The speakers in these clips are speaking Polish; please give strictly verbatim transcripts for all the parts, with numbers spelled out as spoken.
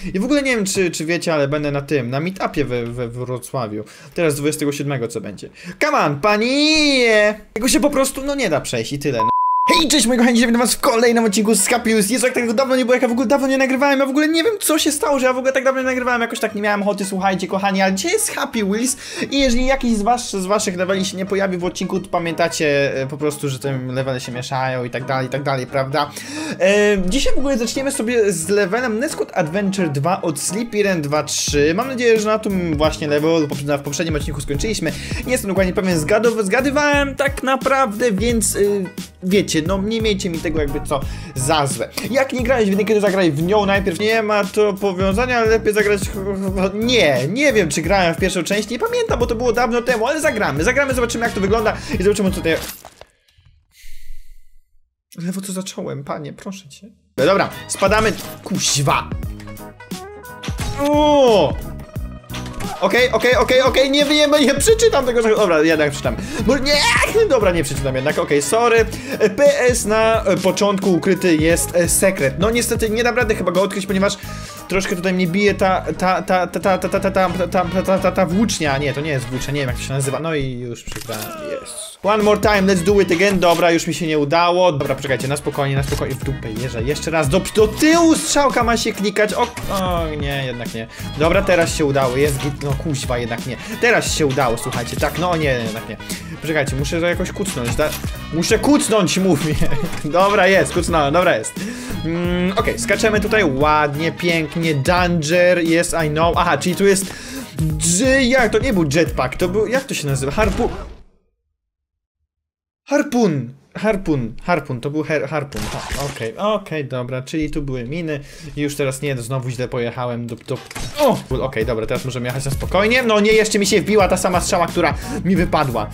I w ogóle nie wiem, czy, czy wiecie, ale będę na tym, na meetupie we, we Wrocławiu. Teraz dwudziestego siódmego co będzie. Come on, panie! Tego się po prostu, no nie da przejść i tyle, no. Hej, cześć moi kochani, witam was w kolejnym odcinku z Happy Wheels. Jezu, jak tego dawno nie było, jak ja w ogóle dawno nie nagrywałem, ja w ogóle nie wiem co się stało, że ja w ogóle tak dawno nie nagrywałem, jakoś tak nie miałem ochoty, słuchajcie kochani, ale dzisiaj jest Happy Wheels i jeżeli jakiś z, was, z waszych leveli się nie pojawi w odcinku, to pamiętacie e, po prostu, że te levele się mieszają i tak dalej, i tak dalej, prawda? E, dzisiaj w ogóle zaczniemy sobie z levelem Nescode Adventure dwa od Sleepy Run dwa trzy. Mam nadzieję, że na tym właśnie levelu w poprzednim odcinku skończyliśmy. Nie jestem dokładnie pewien, zgadow zgadywałem tak naprawdę, więc y, wiecie, no nie miejcie mi tego jakby co za złe. Jak nie grałeś w jedynkę, to zagraj w nią najpierw. Nie ma to powiązania, ale lepiej zagrać... Nie, nie wiem czy grałem w pierwszą część, nie pamiętam, bo to było dawno temu, ale zagramy. Zagramy, zobaczymy jak to wygląda i zobaczymy co tutaj... Lewo co zacząłem, panie, proszę cię. No dobra, spadamy... Kuźwa! O! Okej, okej, okej, okej, nie wiem, nie przeczytam tego, że... Dobra, jednak przeczytam. Bo nie, dobra, nie przeczytam jednak, okej, sorry. P S na początku ukryty jest sekret. No niestety nie dam rady chyba go odkryć, ponieważ troszkę tutaj mnie bije ta, ta, ta, ta, ta, ta, ta, ta, ta, ta, ta, ta, ta włócznia. Nie, to nie jest włócznia, nie wiem jak to się nazywa. No i już przegrałem, jest. One more time, let's do it again. Dobra, już mi się nie udało. Dobra, poczekajcie, na spokojnie, na spokojnie. W dupę jeżdżę, jeszcze raz, do, do tyłu strzałka ma się klikać. O, o, nie, jednak nie. Dobra, teraz się udało, jest git, no kuźwa, jednak nie. Teraz się udało, słuchajcie, tak, no nie, jednak nie. Poczekajcie, muszę to jakoś kucnąć, tak? Muszę kucnąć, mówię. Dobra, jest, kucnąłem, dobra jest. Mm, Okej, okay, skaczemy tutaj ładnie, pięknie. Danger, yes, I know. Aha, czyli tu jest... Jak? To nie był jetpack, to był... Jak to się nazywa? Harpun... Harpun! Harpun, harpun, to był her, harpun. Okej, okej, okay, dobra, czyli tu były miny. I już teraz nie, znowu źle pojechałem do... do... O! Okej, okay, dobra, teraz możemy jechać na spokojnie. No nie, jeszcze mi się wbiła ta sama strzała, która mi wypadła.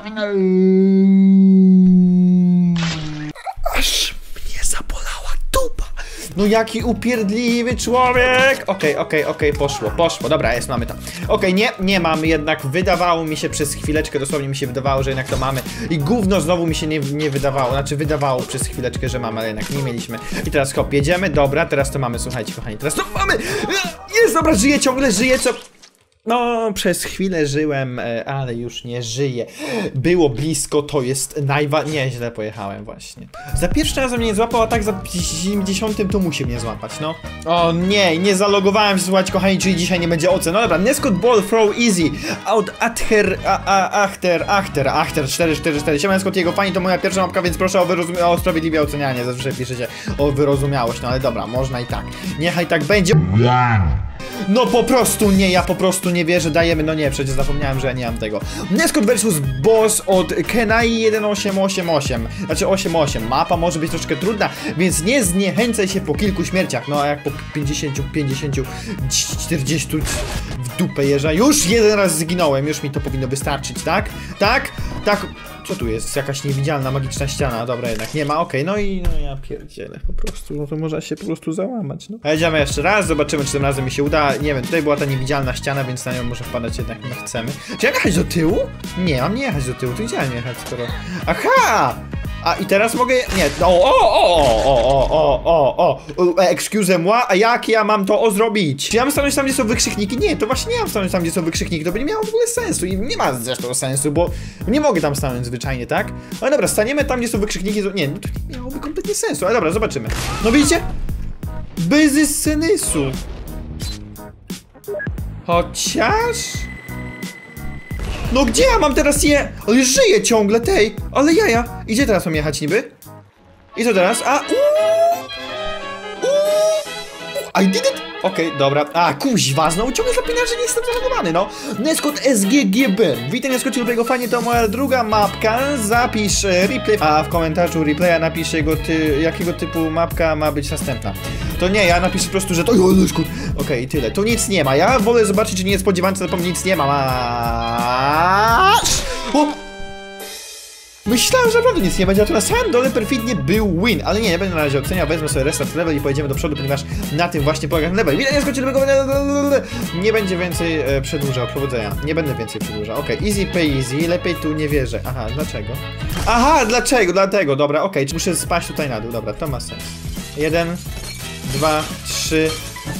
Aż mnie zabolała dupa. No jaki upierdliwy człowiek! Okej, okay, okej, okay, okej, okay, poszło, poszło, dobra, jest, mamy to. Okej, okay, nie, nie mamy jednak, wydawało mi się przez chwileczkę, dosłownie mi się wydawało, że jednak to mamy. I gówno znowu mi się nie, nie wydawało, znaczy wydawało przez chwileczkę, że mamy, ale jednak nie mieliśmy. I teraz hop, jedziemy, dobra, teraz to mamy, słuchajcie kochani, teraz to mamy! Jest, dobra, żyję, ciągle żyję, co... No, przez chwilę żyłem, ale już nie żyję. Było blisko, to jest najważniejsze. Nie, źle pojechałem właśnie. Za pierwszy razem mnie nie złapał, a tak za siedemdziesiątym to musi mnie złapać, no. O nie, nie zalogowałem się, słuchajcie kochani, czyli dzisiaj nie będzie ocen. No dobra, Nescode Ball Throw Easy. Out Achter, Achter, Achter, Achter cztery cztery cztery. Siema Nescode, jego fani, to moja pierwsza mapka, więc proszę o, wyrozumie o sprawiedliwe ocenianie. Zazwyczaj piszecie o wyrozumiałość, no ale dobra, można i tak. Niechaj tak będzie. No po prostu nie, ja po prostu nie wierzę, dajemy, no nie, przecież zapomniałem, że ja nie mam tego. Nescode versus Boss od Kenai jeden osiem osiem osiem, znaczy osiem osiem, mapa może być troszkę trudna, więc nie zniechęcaj się po kilku śmierciach, no a jak po pięćdziesięciu, pięćdziesięciu, czterdziestu w dupę jeżdża, już jeden raz zginąłem, już mi to powinno wystarczyć, tak? Tak? Tak? Co tu jest? Jakaś niewidzialna, magiczna ściana, dobra, jednak nie ma, okej, okay, no i no ja pierdzielę po prostu, no to można się po prostu załamać, no. A jedziemy jeszcze raz, zobaczymy, czy tym razem mi się uda, nie wiem, tutaj była ta niewidzialna ściana, więc na nią może wpadać jednak nie chcemy. Czy ja jechać do tyłu? Nie, mam nie jechać do tyłu, tu chciałem jechać, skoro... Aha! A i teraz mogę... Nie, o, o, o, o, o, o, o, o, excuse moi, a jak ja mam to zrobić? Czy ja mam stanąć tam, gdzie są wykrzykniki? Nie, to właśnie nie mam stanąć tam, gdzie są wykrzykniki, to by nie miało w ogóle sensu i nie ma zresztą sensu, bo nie mogę tam stanąć zwyczajnie, tak? Ale dobra, staniemy tam, gdzie są wykrzykniki, nie, no to nie miałoby kompletnie sensu, ale dobra, zobaczymy. No widzicie? Bez sensu. Chociaż... No gdzie ja mam teraz je? Ale żyję ciągle, tej! Ale jaja! I gdzie teraz mam jechać niby? I co teraz? A, uuu! Uuu! I did it! Okej, okay, dobra. A, kuźwa, znowu ciągle zapina, że nie jestem zalogowany, no. Nescode S G G B. Witam, Nescode, jego fajnie, to moja druga mapka. Zapisz e, replay, a w komentarzu replaya napisz jego ty, jakiego typu mapka ma być następna. To nie, ja napiszę po prostu, że to... Okej, okay, tyle. Tu nic nie ma. Ja wolę zobaczyć, czy niespodziewanie, to zapomnę, nic nie ma. Masz! O! Myślałem, że naprawdę nic nie będzie, a tu na samym dole perfidnie był win, ale nie, nie będę na razie oceniał, wezmę sobie restart level i pojedziemy do przodu, ponieważ na tym właśnie polega ten level. Widać, nie skończymy go, nie będzie więcej e, przedłużał, przewodzenia, nie będę więcej przedłużał, okej, okay. Easy pay easy, lepiej tu nie wierzę, aha, dlaczego? Aha, dlaczego, dlatego, dobra, okej, okay. Muszę spaść tutaj na dół, dobra, to ma sens. Jeden, dwa, trzy,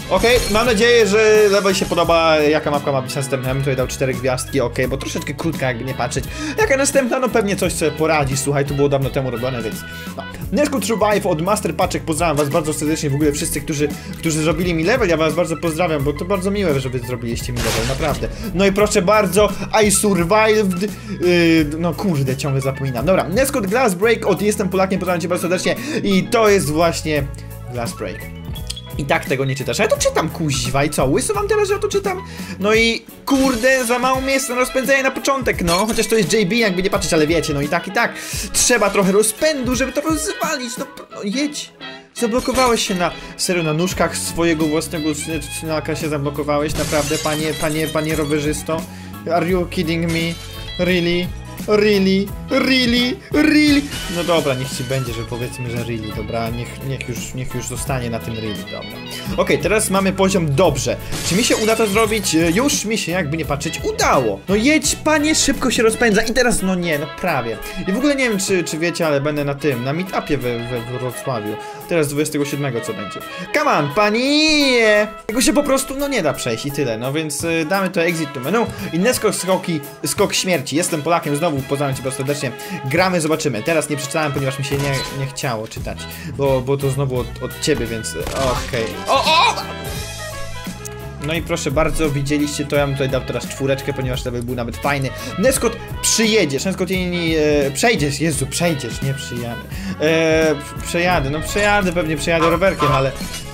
Okej, okay, mam nadzieję, że level się podoba, jaka mapka ma być następna. Ja bym tutaj dał cztery gwiazdki, okej, okay, bo troszeczkę krótka, jakby nie patrzeć. Jaka następna? No pewnie coś sobie poradzi, słuchaj, to było dawno temu robione, więc no. Nescode Survive od Master Paczek, pozdrawiam was bardzo serdecznie, w ogóle wszyscy, którzy, którzy zrobili mi level, ja was bardzo pozdrawiam, bo to bardzo miłe, że wy zrobiliście mi level, naprawdę. No i proszę bardzo, I survived, yy, no kurde, ciągle zapominam. Dobra, Nescode Glass Break od Jestem Polakiem, pozdrawiam cię bardzo serdecznie i to jest właśnie Glass Break. I tak tego nie czytasz, a ja to czytam, kuźwa, i co? Łyso wam teraz, że ja to czytam? No i kurde, za mało miejsca na rozpędzenie na początek, no. Chociaż to jest J B, jakby nie patrzeć, ale wiecie, no i tak, i tak. Trzeba trochę rozpędu, żeby to rozwalić, no, no jedź. Zablokowałeś się na, serio, na nóżkach swojego własnego synaka się zablokowałeś, naprawdę, panie, panie, panie rowerzysto? Are you kidding me? Really? Really? Really? Really? No dobra, niech ci będzie, że powiedzmy, że really, dobra, niech, niech, już, niech już zostanie na tym really, dobra. Okej, okay, teraz mamy poziom dobrze. Czy mi się uda to zrobić? Już mi się, jakby nie patrzeć, udało. No jedź, panie, szybko się rozpędza i teraz, no nie, no prawie. I w ogóle nie wiem, czy, czy wiecie, ale będę na tym, na meetupie we, we Wrocławiu. Teraz dwudziestego siódmego co będzie. Come on, panie! Tego się po prostu, no nie da przejść i tyle, no więc y, damy to exit to menu. I Nescode skoki, skok śmierci. Jestem Polakiem, znowu pozdrawiam cię bardzo serdecznie. Gramy, zobaczymy. Teraz nie przeczytałem, ponieważ mi się nie, nie chciało czytać. Bo, bo to znowu od, od ciebie, więc okej. Okay. O, o! No i proszę bardzo, widzieliście to, ja bym tutaj dał teraz czwóreczkę, ponieważ to by był nawet fajny. Nescode, przyjedziesz, Nescode e, przejdziesz, Jezu, przejdziesz, nie przyjadę. E, przejadę, no przejadę, pewnie przejadę rowerkiem, ale...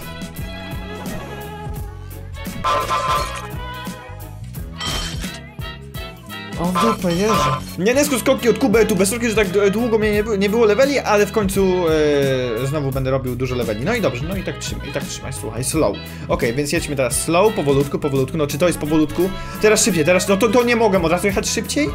O dupę, Jezu. Nie, Nescode skoki od Kuby, tu bez troszkę, że tak długo mnie nie, nie było leveli, ale w końcu e, znowu będę robił dużo leveli. No i dobrze, no i tak trzymaj, i tak trzymaj, słuchaj, slow. Okej, okay, więc jedźmy teraz slow, powolutku, powolutku, no czy to jest powolutku? Teraz szybciej, teraz, no to, to nie mogę od razu jechać szybciej?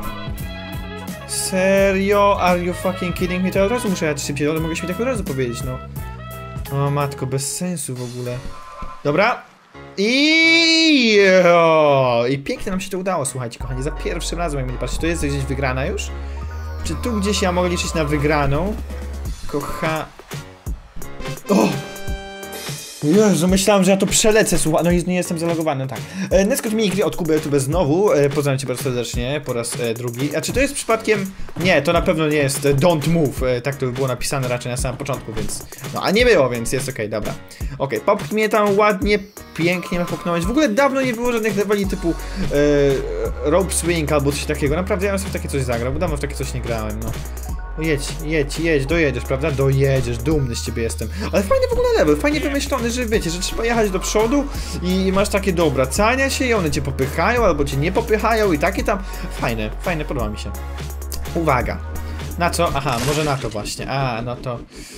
Serio? Are you fucking kidding me? To ja od razu muszę jechać szybciej, ale mogę mi tak od razu powiedzieć, no. O matko, bez sensu w ogóle. Dobra. I, o, I pięknie nam się to udało, słuchajcie, kochani, za pierwszym razem, jak mnie patrzcie, to jest gdzieś wygrana już? Czy tu gdzieś ja mogę liczyć na wygraną? Kocha... O! Jezu, myślałem, że ja to przelecę, słuchaj, no i nie jestem zalogowany, tak. E, Nescode Mini od Kuby YouTube znowu, e, pozdrawiam cię bardzo serdecznie, po raz e, drugi. A czy to jest przypadkiem... Nie, to na pewno nie jest e, Don't Move, e, tak to by było napisane raczej na samym początku, więc... No, a nie było, więc jest okej, okay, dobra. Okej, okay, popchnij mnie tam ładnie, pięknie mnie popchnąłeś. W ogóle dawno nie było żadnych leveli typu e, Rope Swing albo coś takiego, naprawdę ja bym sobie w takie coś zagrał, bo dawno w takie coś nie grałem, no. No jedź, jedź, jedź, dojedziesz, prawda? Dojedziesz, dumny z ciebie jestem. Ale fajny w ogóle level, fajnie wymyślony, że wiecie, że trzeba jechać do przodu i masz takie do obracania się i one cię popychają albo cię nie popychają i takie tam. Fajne, fajne, podoba mi się. Uwaga. Na co? Aha, może na to właśnie. A, no to...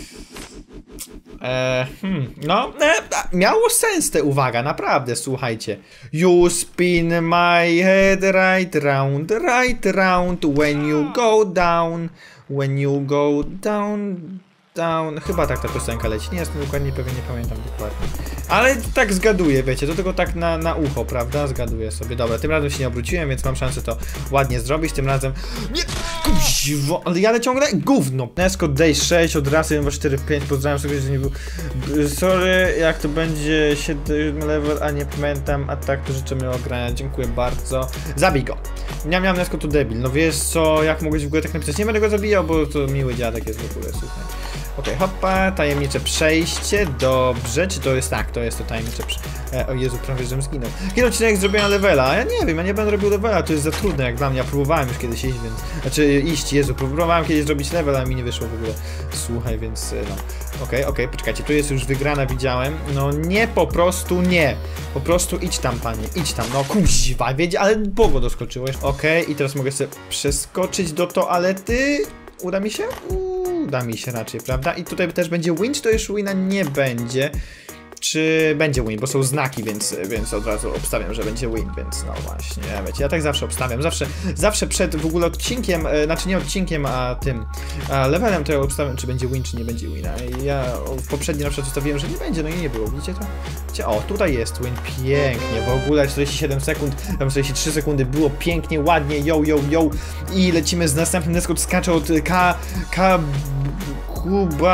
Eee, hmm, no, e, miało sens te uwaga, naprawdę, słuchajcie. You spin my head right round, right round, when you go down, when you go down, down. Chyba tak ta piosenka leci, nie jestem dokładnie pewien, nie pamiętam dokładnie. Ale tak zgaduję, wiecie, to tylko tak na, na ucho, prawda? Zgaduję sobie. Dobra, tym razem się nie obróciłem, więc mam szansę to ładnie zrobić. Tym razem... Nie! Kuźwo, ale jadę ciągle gówno. Nescode Day sześć od razy dwa cztery pięć, pozdrawiam sobie, że nie był... Sorry, jak to będzie siedem level, a nie pamiętam, a tak to życzę miłego grania, dziękuję bardzo. Zabij go. Miam, miam Nescode to debil, no wiesz co, jak mogłeś w ogóle tak napisać? Nie będę go zabijał, bo to miły dziadek jest w ogóle, słuchaj. Okej, okay, hoppa, tajemnicze przejście, dobrze, czy to jest tak, to jest to tajemnicze przejście, e, o Jezu, prawie żebym zginął. Kiedy odcinek zrobienia levela? Ja nie wiem, ja nie będę robił levela, to jest za trudne jak dla mnie, ja próbowałem już kiedyś iść, więc, znaczy iść, Jezu, próbowałem kiedyś zrobić level, a mi nie wyszło w ogóle, słuchaj, więc no, okej, okay, okej, okay, poczekajcie, tu jest już wygrana, widziałem, no nie, po prostu nie, po prostu idź tam, panie, idź tam, no kuźwa, wiedzie, ale bogo doskoczyłeś, okej, okay, i teraz mogę sobie przeskoczyć do toalety, uda mi się? Uda mi się raczej, prawda? I tutaj też będzie win, czy to już wina nie będzie? Czy będzie win, bo są znaki, więc, więc od razu obstawiam, że będzie win, więc no właśnie, ja wiecie, ja tak zawsze obstawiam, zawsze, zawsze przed w ogóle odcinkiem, e, znaczy nie odcinkiem, a tym, a levelem to ja obstawiam, czy będzie win, czy nie będzie wina. I ja w poprzednim na przykład ustawiłem, że nie będzie, no i nie było, widzicie to? Widzicie? O, tutaj jest win, pięknie, w ogóle czterdzieści siedem sekund, tam czterdzieści trzy sekundy, było pięknie, ładnie, yo, yo, yo, i lecimy z następnym. Nescode skacze od K, K, Kuba,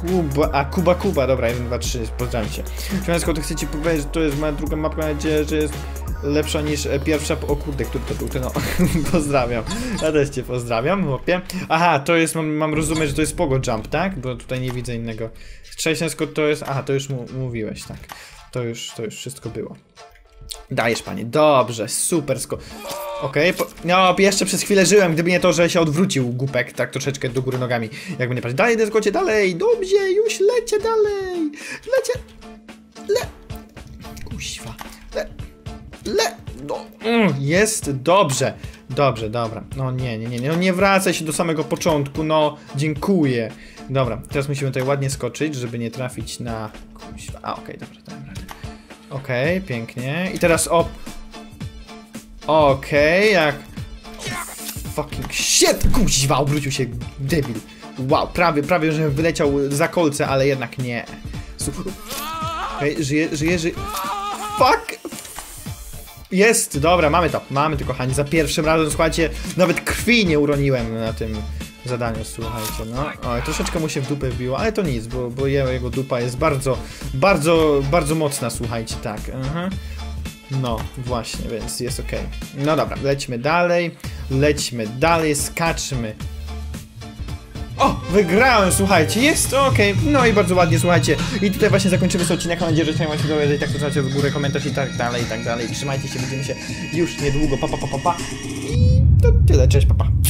Kuba, a Kuba Kuba, dobra, jeden, dwa, trzy, pozdrawiam cię. Wszystko to chcecie powiedzieć, że to jest moja druga mapka, mam nadzieję, że jest lepsza niż pierwsza, o kurde, który to był, ty no, pozdrawiam. Ja też cię pozdrawiam, chłopie. Aha, to jest, mam, mam rozumieć, że to jest pogo jump, tak? Bo tutaj nie widzę innego. Trzeciańsko to jest, aha, to już mu, mówiłeś, tak. To już, to już wszystko było. Dajesz, panie, dobrze, super, sko... Okej, okay, no jeszcze przez chwilę żyłem, gdyby nie to, że się odwrócił głupek, tak troszeczkę do góry nogami. Jakby nie patrzeć, dalej, deskocie, dalej, dobrze, już lecie dalej, lecie, le, kuźwa, le, le, no, mm, jest dobrze, dobrze, dobra, no nie, nie, nie, no nie wracaj się do samego początku, no, dziękuję. Dobra, teraz musimy tutaj ładnie skoczyć, żeby nie trafić na, kuźwa, a okej, okay, dobra, dobra, okej, okay, pięknie, i teraz op. Okej, okay, jak... Fucking shit! Kuźwa, obrócił się debil. Wow, prawie, prawie, że wyleciał za kolce, ale jednak nie. Okej, okay, żyje, żyje, żyje... Fuck! Jest, dobra, mamy to, mamy to, kochani. Za pierwszym razem, słuchajcie, nawet krwi nie uroniłem na tym zadaniu, słuchajcie, no. Oj, troszeczkę mu się w dupę wbiło, ale to nic, bo, bo jego dupa jest bardzo, bardzo, bardzo mocna, słuchajcie, tak. Uh-huh. No, właśnie, więc jest ok. No dobra, lećmy dalej, lećmy dalej, skaczmy. O, wygrałem, słuchajcie, jest ok. No i bardzo ładnie, słuchajcie. I tutaj właśnie zakończymy sobie odcinek. Mam nadzieję, że chciałem się dowiedzieć, tak to słuchajcie w górę, komentarz i tak dalej, i tak dalej. I trzymajcie się, widzimy się już niedługo, pa, pa, pa, pa, pa. I to tyle, cześć, pa, pa.